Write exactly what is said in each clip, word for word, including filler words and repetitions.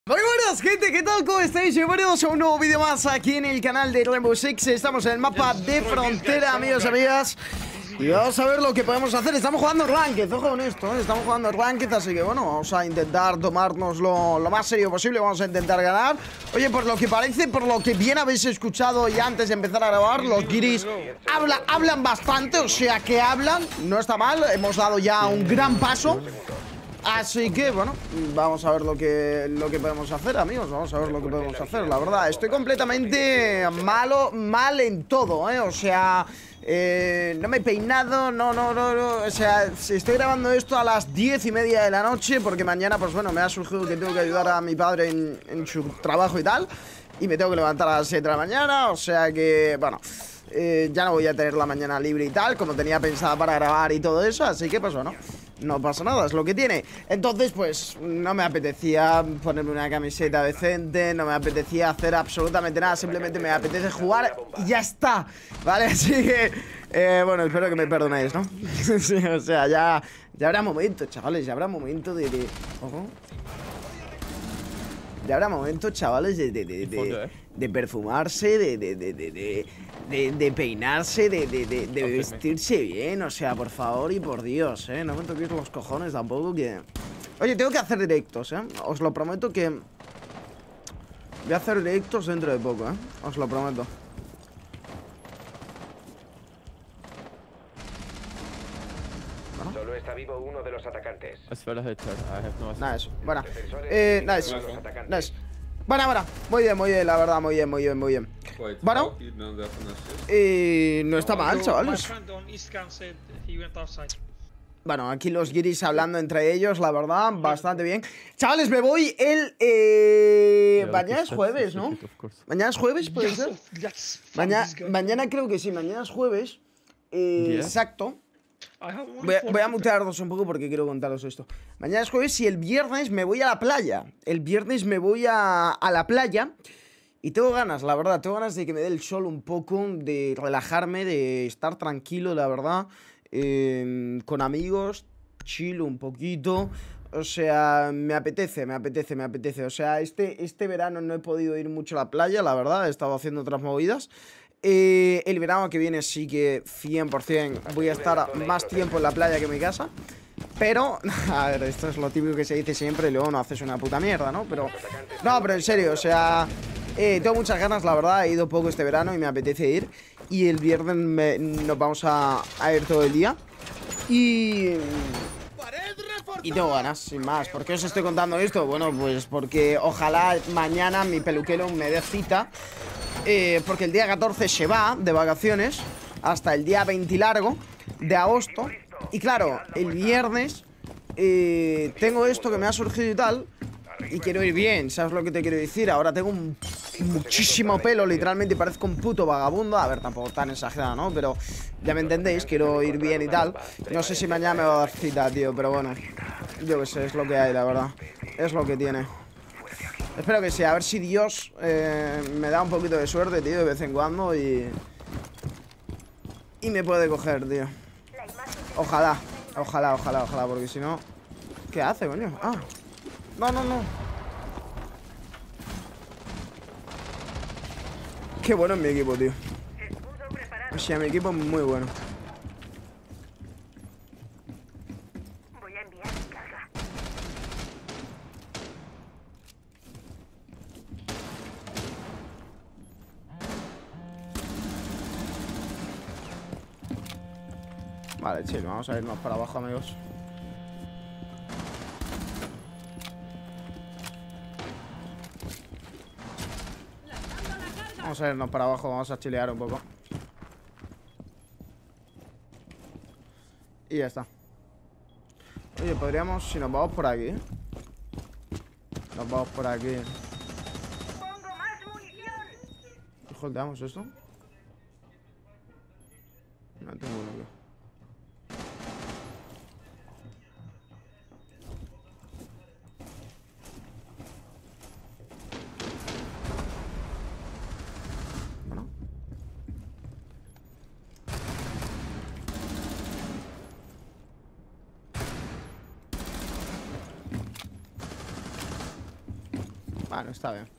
Muy buenas, gente, ¿qué tal? ¿Cómo estáis? Bienvenidos a un nuevo vídeo más aquí en el canal de Rainbow Six. Estamos en el mapa de frontera, amigos y amigas. Y vamos a ver lo que podemos hacer. Estamos jugando Ranked, ojo con esto, ¿eh? Estamos jugando Ranked, así que bueno, vamos a intentar tomárnoslo lo más serio posible. Vamos a intentar ganar. Oye, por lo que parece, por lo que bien habéis escuchado y antes de empezar a grabar, los guiris habla, hablan bastante, o sea que hablan, no está mal. Hemos dado ya un gran paso. Así que, bueno, vamos a ver lo que, lo que podemos hacer, amigos. Vamos a ver lo que podemos hacer, la verdad. Estoy completamente malo, mal en todo, ¿eh? O sea, eh, no me he peinado, no, no, no, no. O sea, estoy grabando esto a las diez y media de la noche porque mañana, pues bueno, me ha surgido que tengo que ayudar a mi padre en, en su trabajo y tal. Y me tengo que levantar a las siete de la mañana, o sea que, bueno... Eh, ya no voy a tener la mañana libre y tal, como tenía pensada para grabar y todo eso. Así que pues bueno, no pasa nada, es lo que tiene. Entonces pues no me apetecía ponerme una camiseta decente, no me apetecía hacer absolutamente nada. Simplemente me apetece jugar y ya está, ¿vale? Así que, eh, bueno, espero que me perdonéis, ¿no? Sí, o sea, ya, ya habrá momento, chavales, ya habrá momento de... de... Ojo. Ya habrá momentos, chavales, de, de, de, de, de perfumarse, de, de, de, de, de, de, de peinarse, de, de, de, de vestirse bien. O sea, por favor y por Dios, ¿eh? No me toquéis los cojones tampoco que... Oye, tengo que hacer directos, ¿eh? Os lo prometo que... Voy a hacer directos dentro de poco, ¿eh? Os lo prometo. Solo está vivo uno de los atacantes. Nice, buena. Eh, nice, nice. Buena, buena. Muy bien, muy bien, la verdad, muy bien, muy bien, muy bien. Bueno. Eh, no está mal, chavales. Bueno, aquí los guiris hablando entre ellos, la verdad, bastante bien. Chavales, me voy el... Eh... Mañana es jueves, ¿no? Mañana es jueves, ¿puede ser? Mañana, mañana creo que sí, mañana es jueves. Eh, exacto. Voy a, voy a mutearos un poco porque quiero contaros esto. Mañana es jueves y el viernes me voy a la playa. El viernes me voy a, a la playa. Y tengo ganas, la verdad, tengo ganas de que me dé el sol un poco, de relajarme, de estar tranquilo, la verdad, eh, con amigos, chill un poquito. O sea, me apetece, me apetece, me apetece. O sea, este, este verano no he podido ir mucho a la playa, la verdad, he estado haciendo otras movidas. Eh, el verano que viene sí que cien por cien voy a estar más tiempo en la playa que en mi casa. Pero, a ver, esto es lo típico que se dice siempre y luego no haces una puta mierda, ¿no? Pero, no, pero en serio, o sea, eh, tengo muchas ganas, la verdad, he ido poco este verano y me apetece ir. Y el viernes me, nos vamos a, a ir todo el día. Y... Y tengo ganas, sin más. ¿Por qué os estoy contando esto? Bueno, pues porque ojalá mañana mi peluquero me dé cita. Eh, porque el día catorce se va de vacaciones hasta el día veinte largo de agosto. Y claro, el viernes eh, tengo esto que me ha surgido y tal. Y quiero ir bien, ¿sabes lo que te quiero decir? Ahora tengo un, muchísimo pelo, literalmente parezco un puto vagabundo. A ver, tampoco tan exagerado, ¿no? Pero ya me entendéis, quiero ir bien y tal. No sé si mañana me va a dar cita, tío, pero bueno, yo qué sé, es lo que hay, la verdad. Es lo que tiene. Espero que sí, a ver si Dios eh, me da un poquito de suerte, tío, de vez en cuando y... Y me puede coger, tío. Ojalá, ojalá, ojalá, ojalá, porque si no... ¿Qué hace, coño? Ah, no, no, no. Qué bueno es mi equipo, tío. O sea, mi equipo es muy bueno. Vale, chill, vamos a irnos para abajo, amigos. Vamos a irnos para abajo, vamos a chilear un poco. Y ya está. Oye, podríamos, si nos vamos por aquí. Nos vamos por aquí. ¿Holdeamos esto? No tengo uno aquí. Bueno, está bien.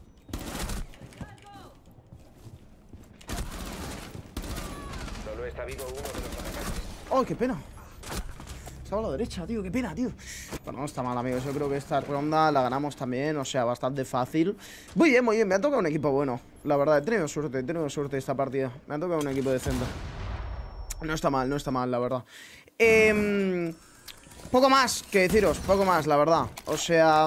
Solo está vivo uno de los atacantes. ¡Oh, qué pena! Estaba a la derecha, tío, qué pena, tío. Bueno, no está mal, amigos. Yo creo que esta ronda la ganamos también. O sea, bastante fácil. Muy bien, muy bien. Me ha tocado un equipo bueno. La verdad, he tenido suerte, he tenido suerte esta partida. Me ha tocado un equipo decente. No está mal, no está mal, la verdad. Eh, poco más que deciros, poco más, la verdad. O sea...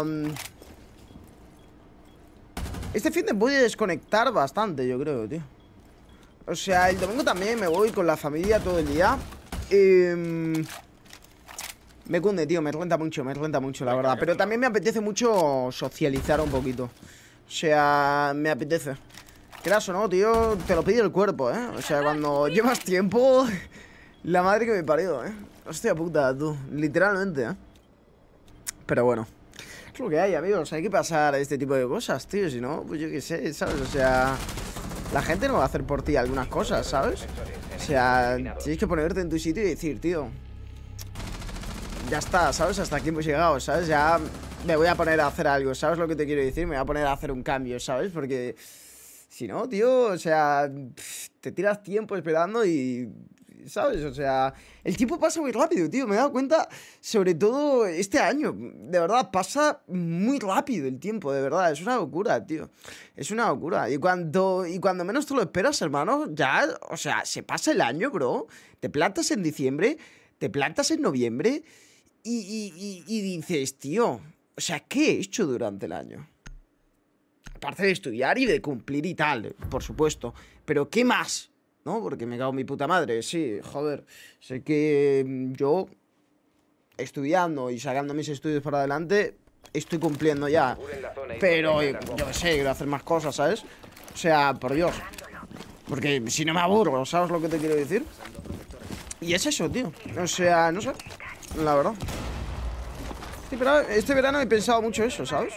Este fin de voy a desconectar bastante, yo creo, tío. O sea, el domingo también me voy con la familia todo el día. Eh... Me cunde, tío, me renta mucho, me renta mucho, la verdad. Pero también me apetece mucho socializar un poquito. O sea, me apetece. Quieras o no, tío, te lo pide el cuerpo, ¿eh? O sea, cuando llevas tiempo... La madre que me parió, ¿eh? Hostia puta, tú. Literalmente, ¿eh? Pero bueno. Es lo que hay, amigos. Hay que pasar a este tipo de cosas, tío. Si no, pues yo qué sé, ¿sabes? O sea... La gente no va a hacer por ti algunas cosas, ¿sabes? O sea, tienes que ponerte en tu sitio y decir, tío... Ya está, ¿sabes? Hasta aquí hemos llegado, ¿sabes? Ya me voy a poner a hacer algo, ¿sabes lo que te quiero decir? Me voy a poner a hacer un cambio, ¿sabes? Porque si no, tío, o sea, te tiras tiempo esperando y... ¿Sabes? O sea, el tiempo pasa muy rápido, tío. Me he dado cuenta, sobre todo este año. De verdad, pasa muy rápido el tiempo, de verdad. Es una locura, tío. Es una locura. Y cuando, y cuando menos te lo esperas, hermano, ya, o sea, se pasa el año, bro. Te plantas en diciembre, te plantas en noviembre... Y, y, y, y dices, tío, o sea, ¿qué he hecho durante el año? Aparte de estudiar y de cumplir y tal, por supuesto. Pero ¿qué más? ¿No? Porque me cago en mi puta madre. Sí, joder. Sé que yo, estudiando y sacando mis estudios para adelante, estoy cumpliendo ya. Pero, yo qué sé, quiero hacer más cosas, ¿sabes? O sea, por Dios. Porque si no me aburro, ¿sabes lo que te quiero decir? Y es eso, tío. O sea, no sé. La verdad. Sí, pero este verano he pensado mucho eso, ¿sabes?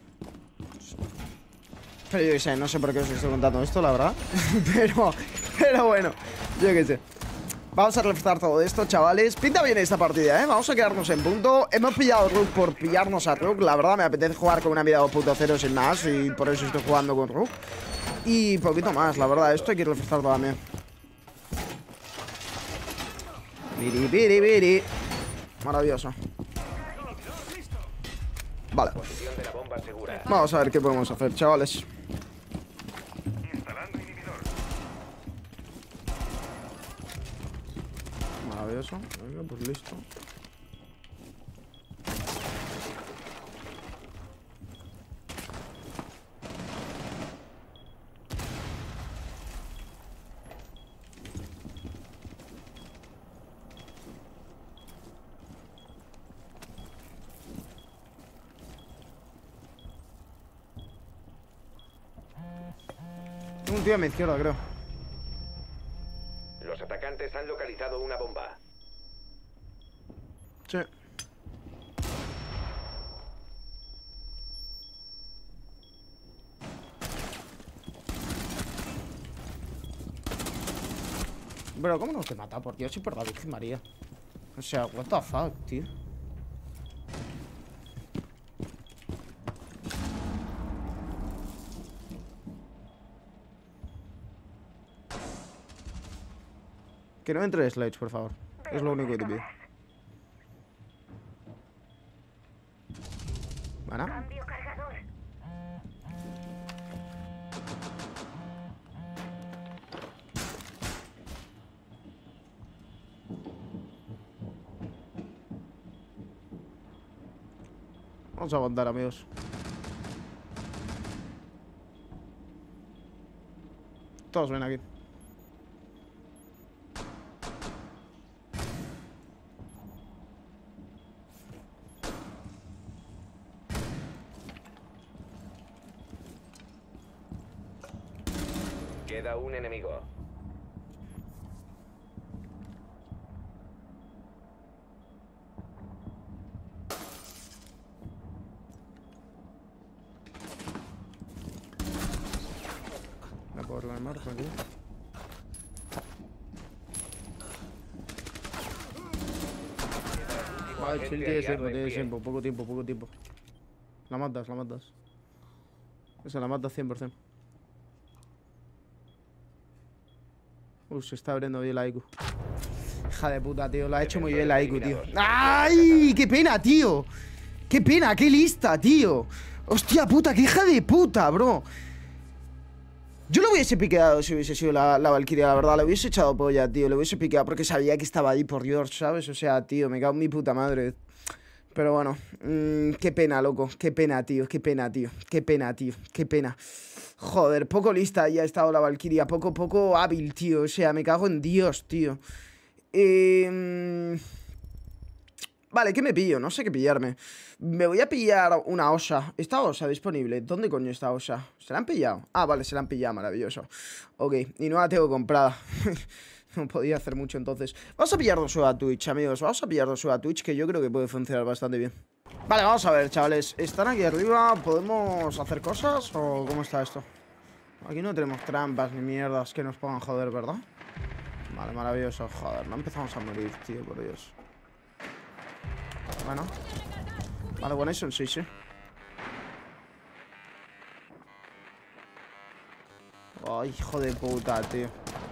Pero yo qué sé, no sé por qué os estoy contando esto, la verdad. Pero, pero bueno, yo qué sé. Vamos a reforzar todo esto, chavales. Pinta bien esta partida, ¿eh? Vamos a quedarnos en punto. Hemos pillado Rook por pillarnos a Rook. La verdad, me apetece jugar con una vida dos punto cero sin más. Y por eso estoy jugando con Rook. Y poquito más, la verdad. Esto hay que reforzarlo también. Biri, biri, biri. Maravilloso. Vale. Vamos a ver qué podemos hacer, chavales. Maravilloso. Venga, pues listo. Un tío a mi izquierda, creo. Los atacantes han localizado una bomba. Sí. Bro, ¿cómo no te mata? Por Dios, y por la Virgen María. O sea, what the fuck, tío. Que no entre slides, por favor. Es lo único que te pido. Bueno. Vamos a aguantar, amigos. Todos ven aquí. Queda un enemigo. Me puedo armar por aquí. Vale, chill, tiene tiempo, tiene tiempo, poco tiempo, poco tiempo. La matas, la matas. Se la mata cien por cien. Uy, se está abriendo bien la I Q. Hija de puta, tío. Lo ha hecho muy bien la I Q, tío. ¡Ay! ¡Qué pena, tío! ¡Qué pena! ¡Qué lista, tío! ¡Hostia puta! ¡Qué hija de puta, bro! Yo lo hubiese piqueado si hubiese sido la, la Valkyria, la verdad. Le hubiese echado polla, tío. Le hubiese piqueado porque sabía que estaba ahí por George, ¿sabes? O sea, tío, me cago en mi puta madre. Pero bueno, mmm, qué pena, loco. Qué pena, tío. Qué pena, tío. Qué pena, tío. Qué pena. Joder, poco lista ya ha estado la Valkyria. Poco, poco hábil, tío. O sea, me cago en Dios, tío. Eh... Vale, ¿qué me pillo? No sé qué pillarme. Me voy a pillar una osa. ¿Está osa disponible? ¿Dónde coño está osa? ¿Se la han pillado? Ah, vale, se la han pillado, maravilloso. Ok, y no la tengo comprada. No podía hacer mucho entonces. Vamos a pillar dos a Twitch, amigos. Vamos a pillar dos a Twitch, que yo creo que puede funcionar bastante bien. Vale, vamos a ver, chavales. ¿Están aquí arriba? ¿Podemos hacer cosas? ¿O cómo está esto? Aquí no tenemos trampas ni mierdas que nos pongan joder, ¿verdad? Vale, maravilloso. Joder, no empezamos a morir, tío, por Dios. Bueno. Vale, bueno, eso sí, sí. Ay, hijo de puta, tío.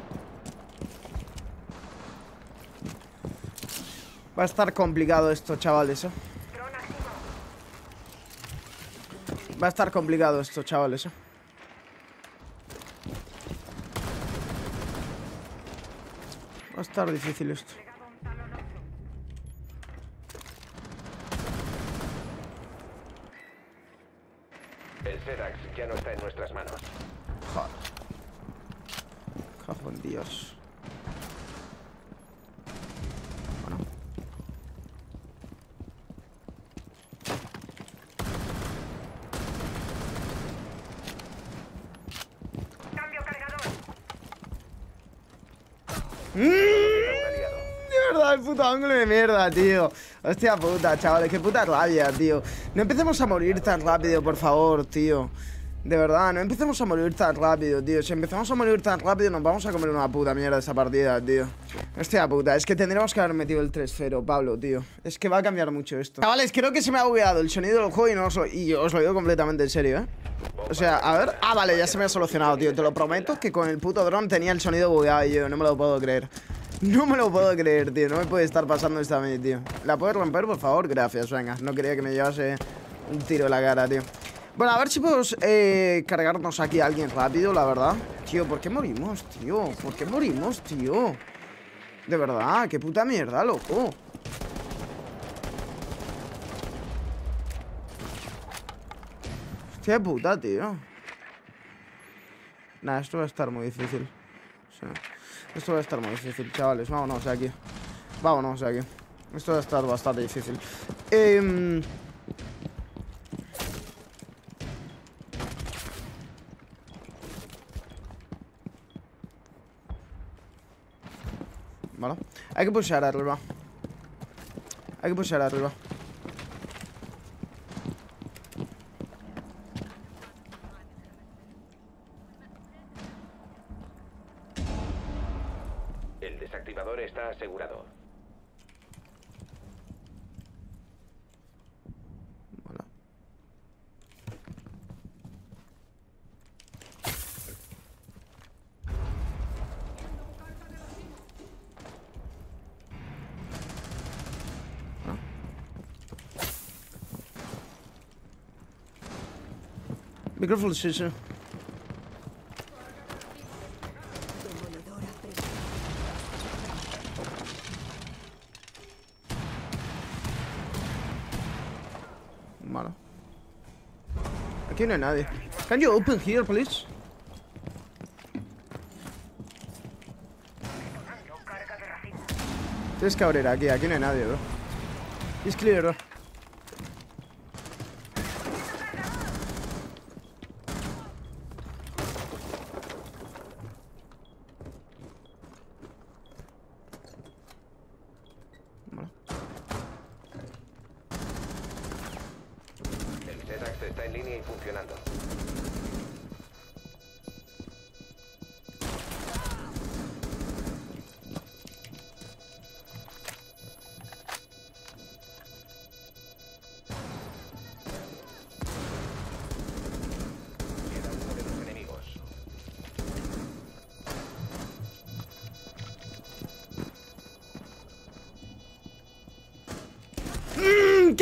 Va a estar complicado esto, chavales, ¿eh? Va a estar complicado esto, chavales, ¿eh? Va a estar difícil esto. El Sedax ya no está en nuestras manos. Joder. Cago en Dios. Bueno. Cambio cargador. ¡Mmm! De verdad, el puto ángulo de mierda, tío. Hostia puta, chavales, qué puta rabia, tío. No empecemos a morir tan rápido, por favor, tío. De verdad, no empecemos a morir tan rápido, tío. Si empezamos a morir tan rápido nos vamos a comer una puta mierda esa partida, tío. Hostia puta, es que tendríamos que haber metido el tres cero, Pablo, tío. Es que va a cambiar mucho esto. Chavales, creo que se me ha bugueado el sonido del juego y no os lo, y os lo digo completamente en serio, ¿eh? O sea, a ver... Ah, vale, ya se me ha solucionado, tío. Te lo prometo que con el puto dron tenía el sonido bugueado y yo no me lo puedo creer. No me lo puedo creer, tío. No me puede estar pasando esto a mí, tío. ¿La puedes romper, por favor? Gracias, venga. No quería que me llevase un tiro en la cara, tío. Bueno, a ver si podemos eh, cargarnos aquí a alguien rápido, la verdad. Tío, ¿por qué morimos, tío? ¿Por qué morimos, tío? De verdad, qué puta mierda, loco. Hostia puta, tío. Nah, esto va a estar muy difícil. Sí. Esto va a estar muy difícil, chavales. Vámonos de aquí. Vámonos de aquí. Esto va a estar bastante difícil. Eh... Vale. Hay que pushear arriba. Hay que pushear arriba. El desactivador está asegurado. Vale. Micrófono, sí, sí. Vale. Aquí no hay nadie. Can you open here, please? Tienes que abrir aquí, aquí no hay nadie, bro. It's clear, bro. El Sedax está en línea y funcionando.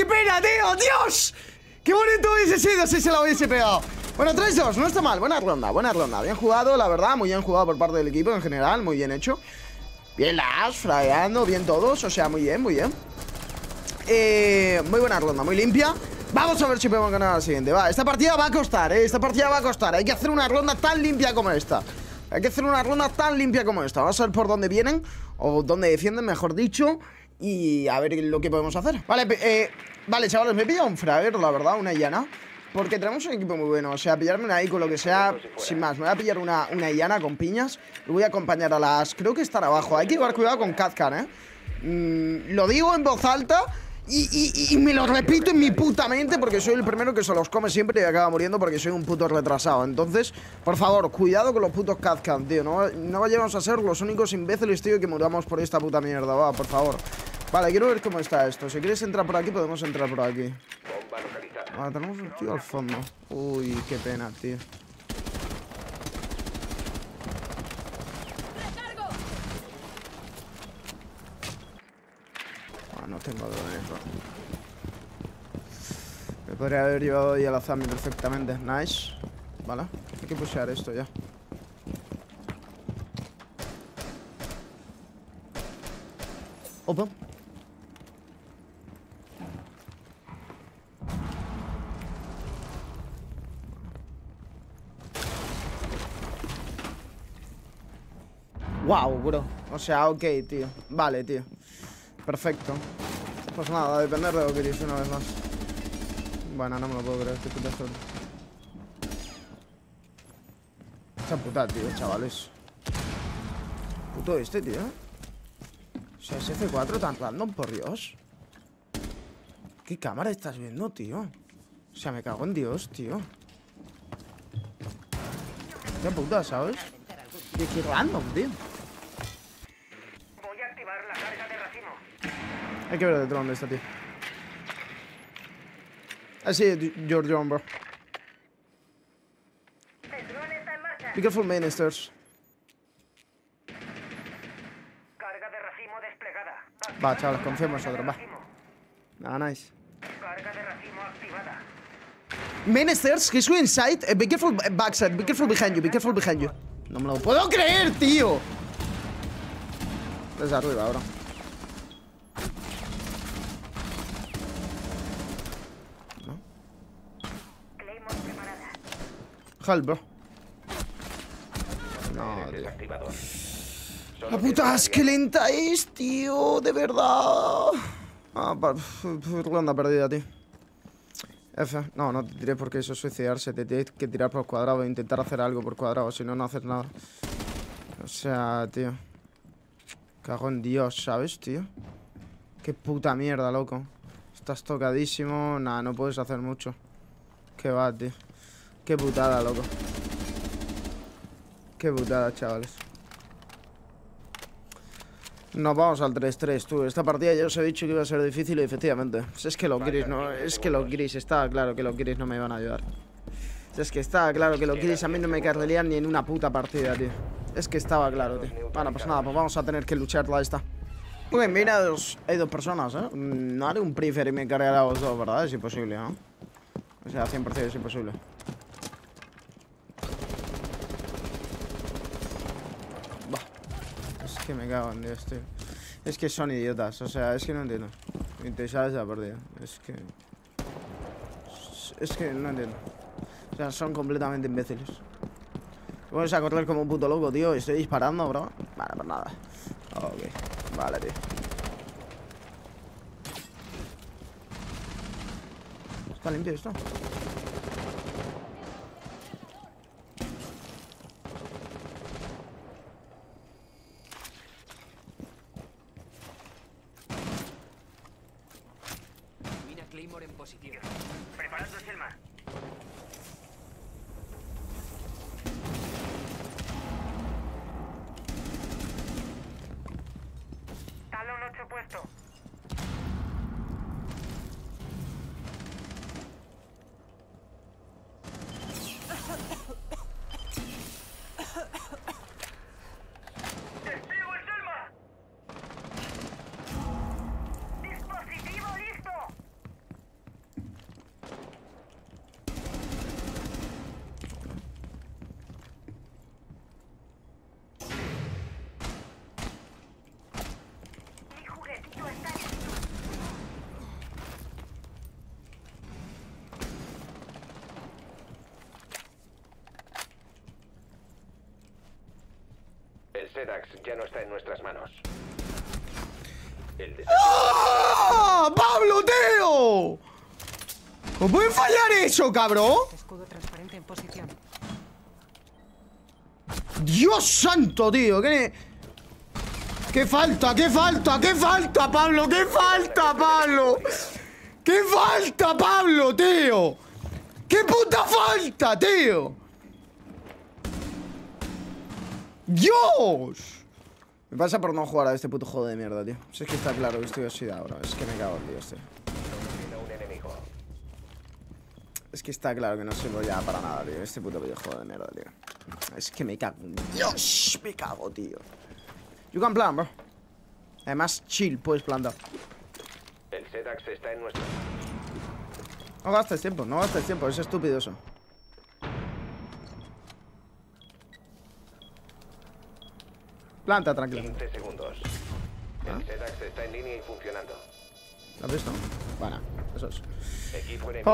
¡Qué pena, tío! ¡Dios! ¡Qué bonito hubiese sido si se lo hubiese pegado! Bueno, tres dos, no está mal. Buena ronda, buena ronda. Bien jugado, la verdad. Muy bien jugado por parte del equipo en general. Muy bien hecho. Bien las, fragueando, bien todos. O sea, muy bien, muy bien. Eh, muy buena ronda, muy limpia. Vamos a ver si podemos ganar la siguiente. Va, esta partida va a costar, ¿eh? Esta partida va a costar. Hay que hacer una ronda tan limpia como esta. Hay que hacer una ronda tan limpia como esta. Vamos a ver por dónde vienen. O dónde defienden, mejor dicho. Y a ver lo que podemos hacer. Vale, eh, vale, chavales, me he pillado un fragger, la verdad, una llana. Porque tenemos un equipo muy bueno. O sea, pillarme una I con lo que sea, sin más. Me voy a pillar una, una llana con piñas. Y voy a acompañar a las... Creo que están abajo. Hay que llevar cuidado con Kazkan, ¿eh? Mm, lo digo en voz alta... Y, y, y me lo repito en mi puta mente porque soy el primero que se los come siempre y acaba muriendo porque soy un puto retrasado. Entonces, por favor, cuidado con los putos Kazkan, tío. No, no vayamos a ser los únicos imbéciles, tío, que muramos por esta puta mierda. Va, por favor. Vale, quiero ver cómo está esto. Si quieres entrar por aquí, podemos entrar por aquí. Vale, tenemos un tío al fondo. Uy, qué pena, tío. No tengo drones, bro. Me podría haber llevado ahí a la Zami perfectamente. Nice. Vale. Hay que pushear esto ya. Opa. Wow, bro. O sea, ok, tío. Vale, tío. Perfecto. Pues nada, a depender de lo que dice una vez más. Bueno, no me lo puedo creer, estoy puta suerte. Esa puta, tío, chavales. Puto este, tío. O sea, ese F cuatro tan random, por Dios. ¿Qué cámara estás viendo, tío? O sea, me cago en Dios, tío. Qué puta, ¿sabes? Qué, qué random, tío. Voy a activar la carga de racimo. Hay que ver detrás dónde está, tío. I see it, your drone, bro. El dron está en marcha. Be careful, main stairs. Carga de racimo desplegada. Va, chavales, confiemos en nosotros, va. Ah, nice. Carga de racimo activada. Main stairs, he's going inside. Uh, be careful backside, be careful behind you, be careful behind you. No me lo puedo creer, tío. Desde arriba, ahora. ¿No? Claymore preparada. Help, bro. No, tío. La puta es que lenta es, tío. De verdad. Ah, ronda perdida, tío. F. No, no te tiré porque eso es suicidarse. Te tienes que tirar por cuadrado e intentar hacer algo por cuadrado. Si no, no haces nada. O sea, tío. Cago en Dios, ¿sabes, tío? Qué puta mierda, loco. Estás tocadísimo. Nah, no puedes hacer mucho. Qué va, tío. Qué putada, loco. Qué putada, chavales. Nos vamos al tres tres, tú. Esta partida ya os he dicho que iba a ser difícil y efectivamente. Si es que los gris no... Es que los gris... Estaba claro que los gris no me iban a ayudar. Si es que estaba claro que los gris a mí no me carrelean ni en una puta partida, tío. Es que estaba claro, tío. Bueno, pues nada, pues vamos a tener que lucharla esta. Uy, mira, dos, hay dos personas, ¿eh? No haré un prefer y me cargaré a los dos, ¿verdad? Es imposible, ¿no? O sea, cien por cien es imposible. Bah. Es que me cago en Dios, tío. Es que son idiotas, o sea, es que no entiendo. Te sabes la partida. Es que... Es que no entiendo. O sea, son completamente imbéciles. Vamos a correr como un puto loco, tío. Estoy disparando, bro. Vale, pues nada. Ok, vale, tío. ¿Está limpio esto? Mina Claymore en positivo. Preparando Selma. Talón ocho puesto. ¡Despego el Selma! ¡Dispositivo listo! El Sedax ya no está en nuestras manos. El ¡Ah! ¡Pablo, tío! ¿Cómo puede fallar eso, cabrón? Escudo transparente en posición. ¡Dios santo, tío! ¿Qué, ¿Qué falta? ¿Qué falta? ¿Qué falta, Pablo? ¿Qué falta, Pablo? ¿Qué falta, Pablo, tío? ¿Qué puta falta, tío? ¡Dios! Me pasa por no jugar a este puto juego de mierda, tío. Si es que está claro que estoy así de ahora. Es que me cago en Dios, tío. un enemigo. Es que está claro que no sirvo ya para nada, tío. Este puto videojuego de mierda, tío. Es que me cago en Dios. Me cago, tío. You can plan, bro. Además, chill, puedes plantar. El Sedax está en nuestro... No gastes tiempo, no gastes tiempo. Es estúpido eso. Planta, tranquilo. quince segundos. El Sedax está en línea y funcionando. ¿Lo has visto? Bueno, eso es. Equipo enemigo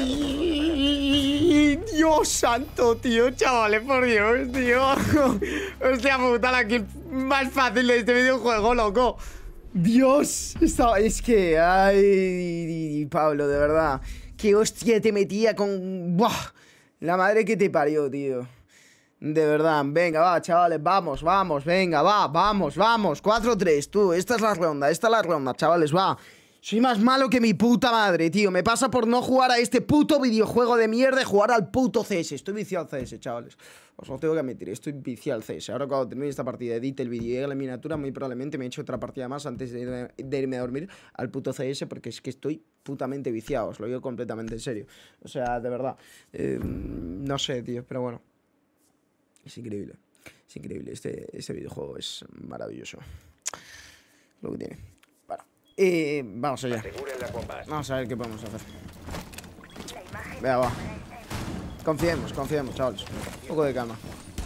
¡Ay! Dios santo, tío, chavales, por Dios, tío. Hostia puta, la kill más fácil de este videojuego, loco. Dios, esta- es que, ay, Pablo, de verdad. Qué hostia te metía con... ¡Buah! La madre que te parió, tío. De verdad, venga, va, chavales, vamos, vamos, venga, va, vamos, vamos. cuatro tres, tú, esta es la ronda, esta es la ronda, chavales, va. Soy más malo que mi puta madre, tío. Me pasa por no jugar a este puto videojuego de mierda y jugar al puto C S. Estoy viciado al C S, chavales. Os lo tengo que admitir, estoy viciado al C S. Ahora cuando termine esta partida, edite el vídeo y llegue a la miniatura, muy probablemente me eche otra partida más antes de irme, de irme a dormir al puto C S, porque es que estoy putamente viciado. Os lo digo completamente en serio. O sea, de verdad. Eh, no sé, tío, pero bueno. Es increíble. Es increíble. Este, este videojuego es maravilloso. Lo que tiene. Bueno. Eh, vamos allá. Aseguren las bombas. Vamos a ver qué podemos hacer. Venga, va. Confiemos, confiemos, chavales. Un poco de calma.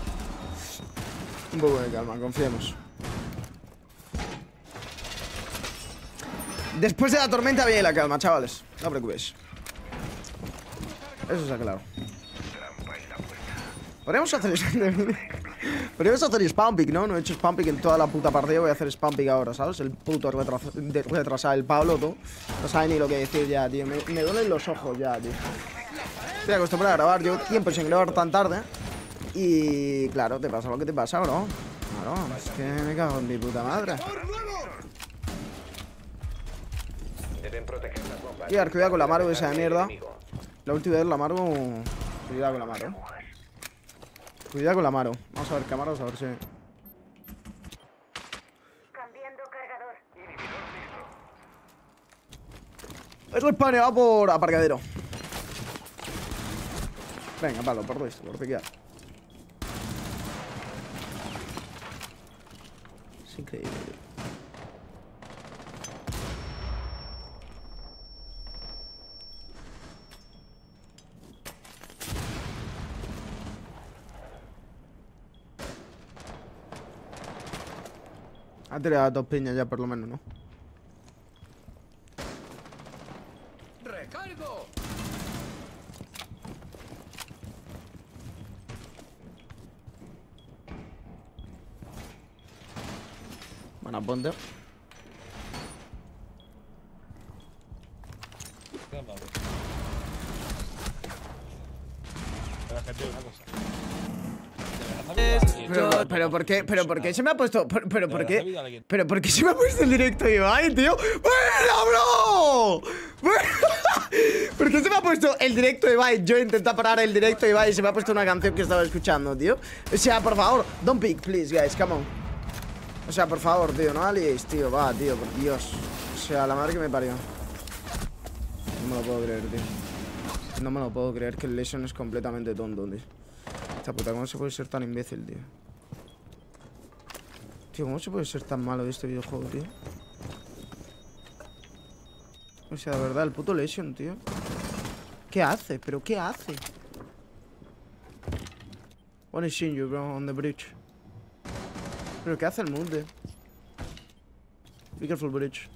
Un poco de calma, confiemos. Después de la tormenta viene la calma, chavales. No os preocupéis. Eso está claro. Podríamos hacer Podríamos hacer spam pick, ¿no? No he hecho spam pick en toda la puta partida. Voy a hacer spam pick ahora, ¿sabes? El puto retrasa, de, retrasado el Pablo, tú. No sabe ni lo que decir ya, tío. Me, me duelen los ojos ya, tío. Estoy acostumbrado a grabar. Llevo tiempo sin grabar tan tarde. Y claro, te pasa lo que te pasa, bro. Claro, es que me cago en mi puta madre. Deben proteger las bombas. Cuidado, cuidado con la Maru esa de mierda. La última vez la Maru... Cuidado con la Maru. Cuidado con la Maru. Vamos a ver cámaras, a ver si... Cambiando cargador. Es respawnado por aparcadero. Venga, Pablo, por esto, por piquear. Es increíble, tío. Ha tirado dos piñas ya, por lo menos, ¿no? ¡Recargo! Bueno, ponte. Pero, pero ¿por qué? ¿Pero por qué se me ha puesto? ¿Pero, pero por qué? ¿Pero por qué se me ha puesto el directo de Ibai, tío? ¡Bueno, bro! ¿Por qué se me ha puesto el directo de Ibai? Yo intenté parar el directo de Ibai y se me ha puesto una canción que estaba escuchando, tío. O sea, por favor, don't pick, please, guys, come on. O sea, por favor, tío, no aliéis, tío, va, tío, por Dios. O sea, la madre que me parió. No me lo puedo creer, tío. No me lo puedo creer que el Lesion es completamente tonto, tío. Esta puta, ¿cómo se puede ser tan imbécil, tío? Tío, ¿cómo se puede ser tan malo de este videojuego, tío? O sea, de verdad, el puto Lesion, tío. ¿Qué hace? ¿Pero qué hace? One is seeing you, bro, on the bridge. ¿Pero qué hace el mundo? Be careful, bridge.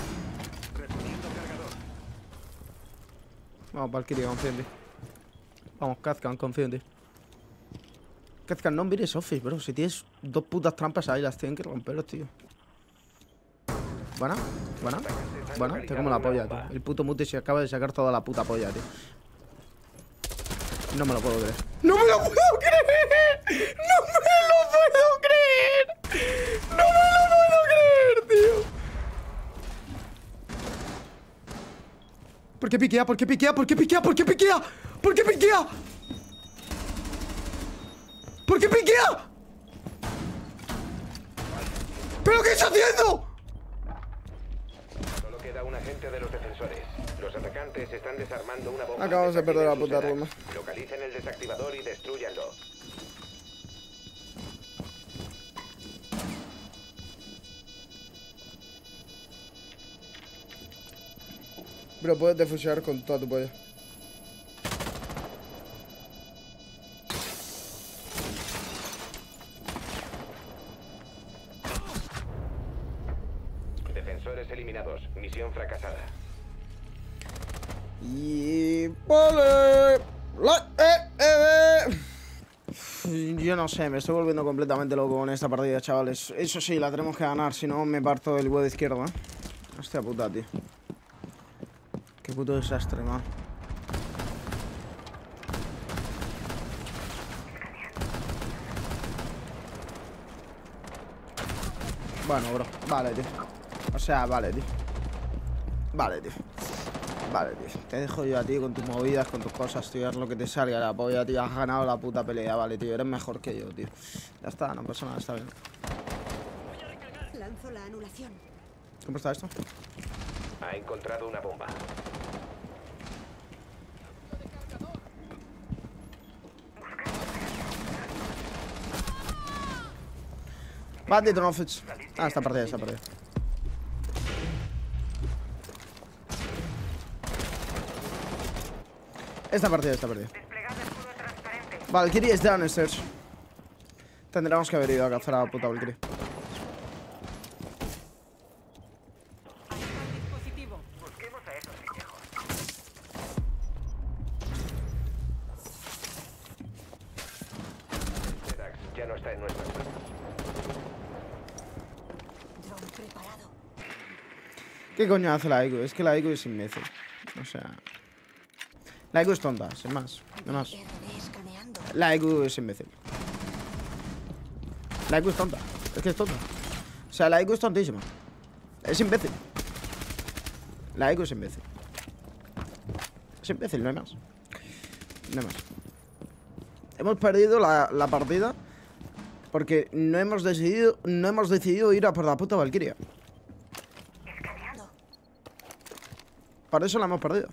Vamos, Valkyrie, confía en ti. Vamos, Kazkan, confío en ti. Kazkan, no mires Office, bro. Si tienes dos putas trampas ahí, las tienen que romper, tío. Buena, buena. Buena, te como la polla, tío. El puto Muti se acaba de sacar toda la puta polla, tío. No me lo puedo creer. ¡No me lo puedo creer! ¡No me lo puedo creer! ¡No me lo puedo creer, tío! ¿Por qué piquea? ¿Por qué piquea? ¿Por qué piquea? ¿Por qué piquea? ¿Por qué piquea? ¿Por qué piquea? ¿Pero qué está haciendo? Solo queda un agente de los defensores. Los atacantes están desarmando una bomba. Acabamos de perder la puta Desactiven ronda. sus stacks. Localicen el desactivador y destrúyanlo. Bro, puedes defusionar con toda tu polla. Defensores eliminados. Misión fracasada. Y... ¡Vale! La... Eh, eh, eh. Yo no sé, me estoy volviendo completamente loco con esta partida, chavales. Eso sí, la tenemos que ganar, si no me parto del huevo izquierdo, ¿eh? Hostia puta, tío. Qué puto desastre, man. Bueno, bro, vale, tío. O sea, vale, tío. Vale, tío. Vale, tío. Te dejo yo a ti con tus movidas, con tus cosas, tío. Es lo que te salga la polla, tío. Has ganado la puta pelea, vale, tío. Eres mejor que yo, tío. Ya está, no pasa nada, está bien. Lanzo la anulación. ¿Cómo está esto? Ha encontrado una bomba. Bandit on offense. Ah, está perdida, está perdida. Esta partida está perdida. Desplegado escudo transparente. Valkyrie es downstairs. Tendríamos que haber ido a cazar a la puta Valkyrie. Dispositivo. Busquemos a esos viejos. Sedax ya no está en nuestras manos. Drone preparado. ¿Qué coño hace la I Q? Es que la I Q es imbécil. O sea... La I Q es tonta, sin más. No más. R D escaneando. La I Q es imbécil. La I Q es tonta. Es que es tonta. O sea, la I Q es tontísima. Es imbécil. La I Q es imbécil. Es imbécil, no hay más. No hay más. Hemos perdido la, la partida porque no hemos decidido no hemos decidido ir a por la puta Valkyria. Escaneando. Por eso la hemos perdido.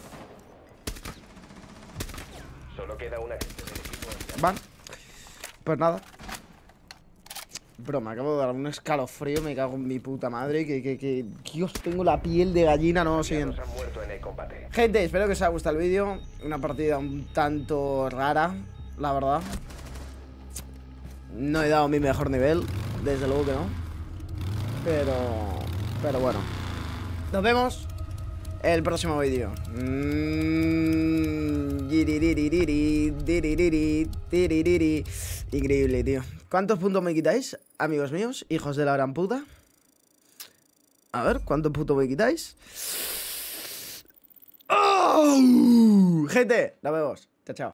Solo queda un agente del equipo. Van. Pues nada. Bro, me acabo de dar un escalofrío. Me cago en mi puta madre. Que, que, que... Dios, tengo la piel de gallina. No, siguen. Aliados han muerto en el combate. Gente, espero que os haya gustado el vídeo. Una partida un tanto rara, la verdad. No he dado mi mejor nivel. Desde luego que no. Pero... Pero bueno. Nos vemos en el próximo vídeo. Mm, yiriririri, diririri, tiririri. Increíble, tío. ¿Cuántos puntos me quitáis, amigos míos? Hijos de la gran puta. A ver, ¿cuántos puntos me quitáis? ¡Oh! Gente, nos vemos. Chao, chao.